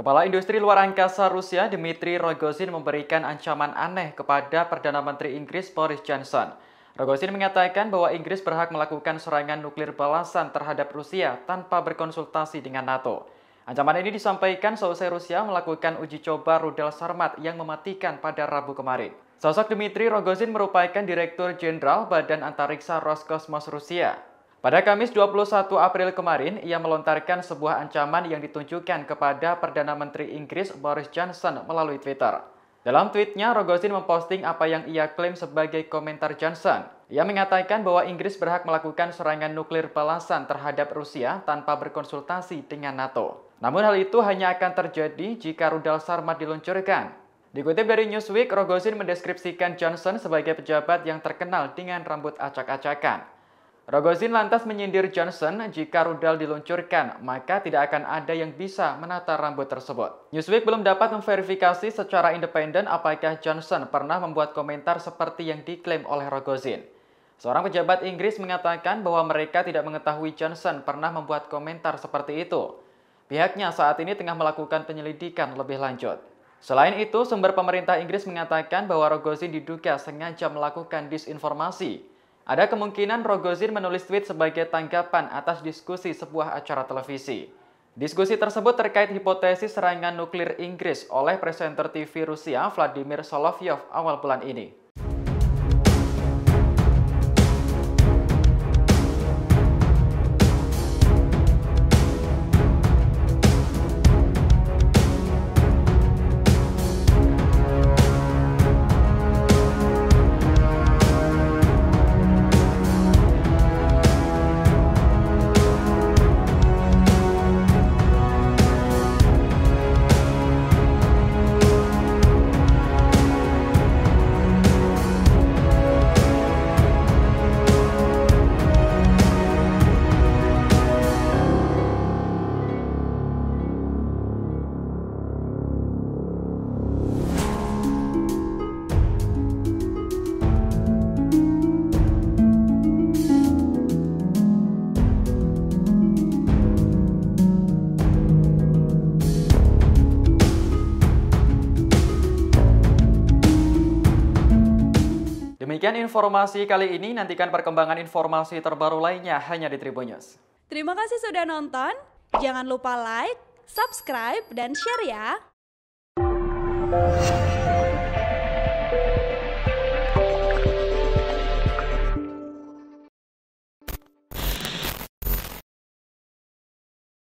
Kepala Industri Luar Angkasa Rusia Dmitry Rogozin memberikan ancaman aneh kepada Perdana Menteri Inggris Boris Johnson. Rogozin mengatakan bahwa Inggris berhak melakukan serangan nuklir balasan terhadap Rusia tanpa berkonsultasi dengan NATO. Ancaman ini disampaikan seusai Rusia melakukan uji coba rudal Sarmat yang mematikan pada Rabu kemarin. Sosok Dmitry Rogozin merupakan Direktur Jenderal Badan Antariksa Roskosmos Rusia. Pada Kamis 21 April kemarin, ia melontarkan sebuah ancaman yang ditunjukkan kepada Perdana Menteri Inggris Boris Johnson melalui Twitter. Dalam tweetnya, Rogozin memposting apa yang ia klaim sebagai komentar Johnson. Ia mengatakan bahwa Inggris berhak melakukan serangan nuklir balasan terhadap Rusia tanpa berkonsultasi dengan NATO. Namun hal itu hanya akan terjadi jika rudal Sarmat diluncurkan. Dikutip dari Newsweek, Rogozin mendeskripsikan Johnson sebagai pejabat yang terkenal dengan rambut acak-acakan. Rogozin lantas menyindir Johnson, jika rudal diluncurkan, maka tidak akan ada yang bisa menata rambut tersebut. Newsweek belum dapat memverifikasi secara independen apakah Johnson pernah membuat komentar seperti yang diklaim oleh Rogozin. Seorang pejabat Inggris mengatakan bahwa mereka tidak mengetahui Johnson pernah membuat komentar seperti itu. Pihaknya saat ini tengah melakukan penyelidikan lebih lanjut. Selain itu, sumber pemerintah Inggris mengatakan bahwa Rogozin diduga sengaja melakukan disinformasi. Ada kemungkinan Rogozin menulis tweet sebagai tanggapan atas diskusi sebuah acara televisi. Diskusi tersebut terkait hipotesis serangan nuklir Inggris oleh presenter TV Rusia Vladimir Solovyov awal bulan ini. Demikian informasi kali ini, nantikan perkembangan informasi terbaru lainnya hanya di Tribun News. Terima kasih sudah nonton, jangan lupa like, subscribe, dan share ya!